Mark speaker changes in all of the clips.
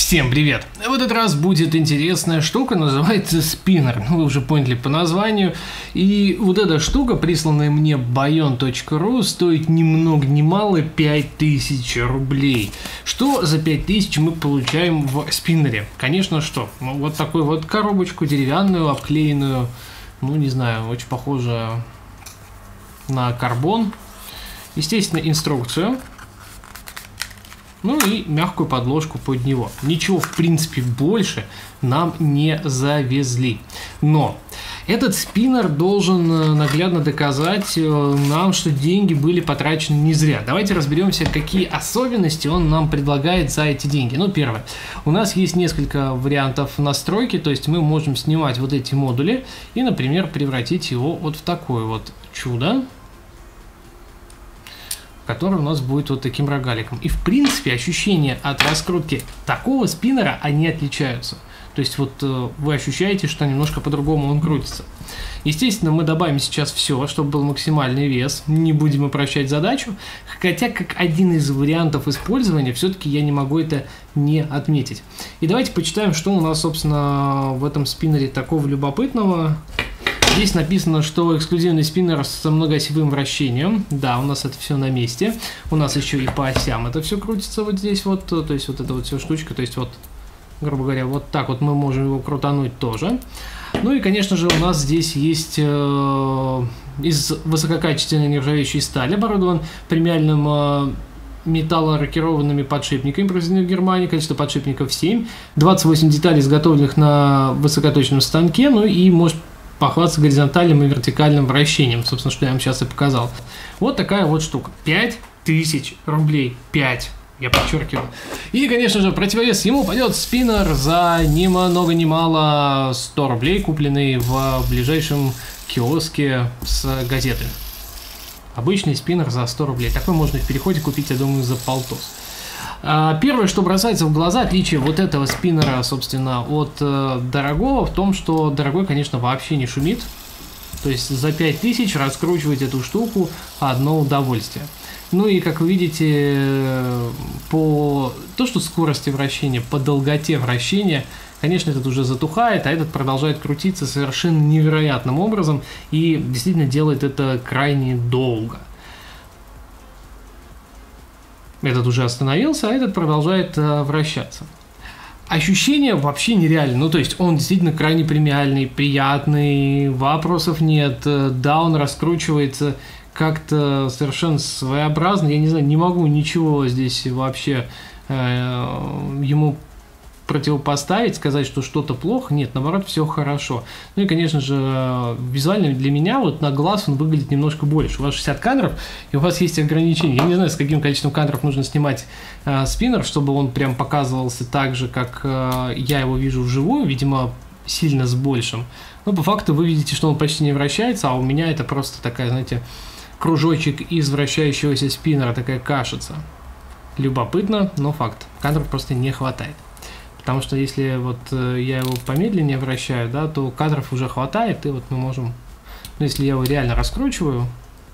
Speaker 1: Всем привет! В этот раз будет интересная штука, называется спиннер. Вы уже поняли по названию. И вот эта штука, присланная мне bayon.ru, стоит ни много ни мало 5000 рублей. Что за 5000 мы получаем в спиннере? Конечно, что? Вот такую вот коробочку деревянную, обклеенную, ну не знаю, очень похожая на карбон. Естественно, инструкцию. Ну и мягкую подложку под него. Ничего, в принципе, больше нам не завезли. Но этот спиннер должен наглядно доказать нам, что деньги были потрачены не зря. Давайте разберемся, какие особенности он нам предлагает за эти деньги. Ну, первое. У нас есть несколько вариантов настройки, то есть мы можем снимать вот эти модули и, например, превратить его вот в такое вот чудо, который у нас будет вот таким рогаликом. И в принципе ощущения от раскрутки такого спиннера, они отличаются. То есть вот вы ощущаете, что немножко по-другому он крутится. Естественно, мы добавим сейчас все, чтобы был максимальный вес. Не будем упрощать задачу. Хотя как один из вариантов использования, все-таки я не могу это не отметить. И давайте почитаем, что у нас, собственно, в этом спиннере такого любопытного. Здесь написано, что эксклюзивный спиннер с многоосевым вращением. Да, у нас это все на месте. У нас еще и по осям это все крутится вот здесь вот. То есть вот эта вот вся штучка. То есть вот, грубо говоря, вот так вот мы можем его крутануть тоже. Ну и, конечно же, у нас здесь есть из высококачественной нержавеющей стали оборудован премиальным металлорокированными подшипниками, произведенными в Германии. Количество подшипников 7. 28 деталей, изготовленных на высокоточном станке. Ну и может похвастаться горизонтальным и вертикальным вращением, собственно, что я вам сейчас и показал. Вот такая вот штука. 5000 рублей. 5. Я подчеркиваю. И, конечно же, в противовес ему пойдет спиннер за ни много ни мало 100 рублей, купленный в ближайшем киоске с газеты. Обычный спиннер за 100 рублей. Такой можно в переходе купить, я думаю, за полтос. Первое, что бросается в глаза, отличие вот этого спиннера, собственно, от дорогого, в том, что дорогой, конечно, вообще не шумит. То есть за 5000 раскручивать эту штуку одно удовольствие. Ну и, как вы видите, по то, что скорости вращения, по долготе вращения, конечно, этот уже затухает, а этот продолжает крутиться совершенно невероятным образом и действительно делает это крайне долго. Этот уже остановился, а этот продолжает вращаться. Ощущение вообще нереально. Ну, то есть он действительно крайне премиальный, приятный, вопросов нет. Да, он раскручивается как-то совершенно своеобразно. Я не знаю, не могу ничего здесь вообще ему противопоставить, сказать, что что-то плохо. Нет, наоборот, все хорошо. Ну и, конечно же, визуально для меня вот на глаз он выглядит немножко больше. У вас 60 кадров, и у вас есть ограничения. Я не знаю, с каким количеством кадров нужно снимать спиннер, чтобы он прям показывался так же, как я его вижу вживую, видимо, сильно с большим. Но по факту вы видите, что он почти не вращается, а у меня это просто такая, знаете, кружочек из вращающегося спиннера, такая кашица. Любопытно, но факт. Кадров просто не хватает. Потому что если вот я его помедленнее вращаю, да, то кадров уже хватает, и вот мы можем, ну, если я его реально раскручиваю,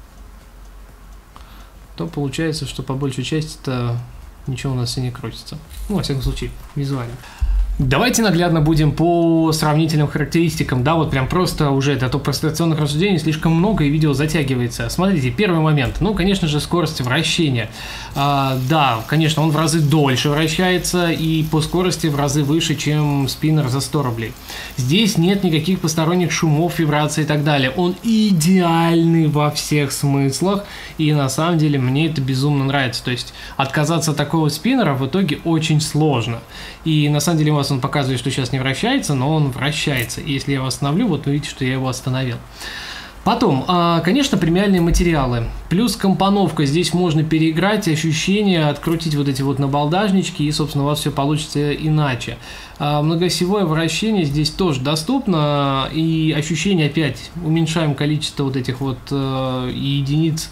Speaker 1: то получается, что по большей части-то ничего у нас и не крутится. Ну, во всяком случае, визуально. Давайте наглядно будем по сравнительным характеристикам, да, вот прям просто уже это прострационных рассуждений слишком много и видео затягивается. Смотрите, первый момент, ну, конечно же, скорость вращения. Да, конечно, он в разы дольше вращается и по скорости в разы выше, чем спиннер за 100 рублей. Здесь нет никаких посторонних шумов, вибраций и так далее. Он идеальный во всех смыслах, и на самом деле мне это безумно нравится. То есть отказаться от такого спиннера в итоге очень сложно. И на самом деле у вас он показывает, что сейчас не вращается, но он вращается. И если я его остановлю, вот вы видите, что я его остановил. Потом, конечно, премиальные материалы. Плюс компоновка. Здесь можно переиграть ощущения, открутить вот эти вот набалдажнички, и, собственно, у вас все получится иначе. Многоосевое вращение здесь тоже доступно. И ощущение, опять, уменьшаем количество вот этих вот единиц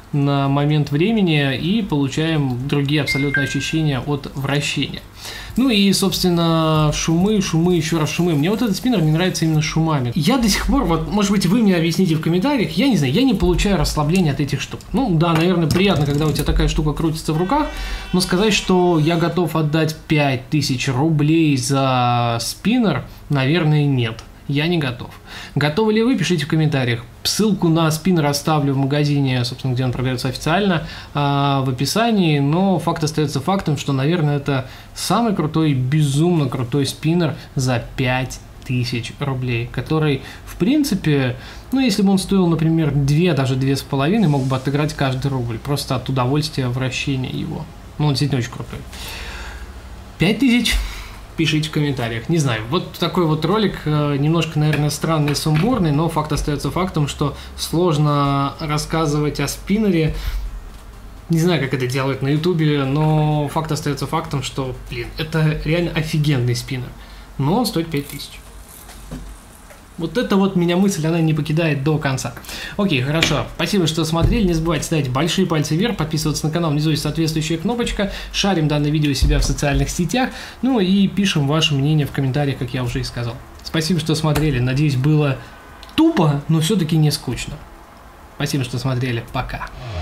Speaker 1: на момент времени и получаем другие абсолютно ощущения от вращения. Ну и, собственно, шумы, еще раз шумы. Мне вот этот спиннер не нравится именно шумами. Я до сих пор, вот, может быть, вы мне объясните в комментариях, я не знаю, я не получаю расслабления от этих штук. Ну да, наверное, приятно, когда у тебя такая штука крутится в руках, но сказать, что я готов отдать 5000 рублей за спиннер, наверное, нет. Я не готов. Готовы ли вы? Пишите в комментариях. Ссылку на спиннер оставлю в магазине, собственно, где он продается официально, в описании. Но факт остается фактом, что, наверное, это самый крутой, безумно крутой спиннер за 5000 рублей, который, в принципе, ну, если бы он стоил, например, 2, даже 2,5, мог бы отыграть каждый рубль. Просто от удовольствия вращения его. Ну, он действительно очень крутой. 5000. Пишите в комментариях. Не знаю, вот такой вот ролик, немножко, наверное, странный и сумбурный, но факт остается фактом, что сложно рассказывать о спиннере. Не знаю, как это делают на ютубе, но факт остается фактом, что, блин, это реально офигенный спиннер. Но он стоит 5000. Вот эта вот меня мысль, она не покидает до конца. Окей, хорошо. Спасибо, что смотрели. Не забывайте ставить большие пальцы вверх, подписываться на канал. Внизу есть соответствующая кнопочка. Шарим данное видео у себя в социальных сетях. Ну и пишем ваше мнение в комментариях, как я уже и сказал. Спасибо, что смотрели. Надеюсь, было тупо, но все-таки не скучно. Спасибо, что смотрели. Пока.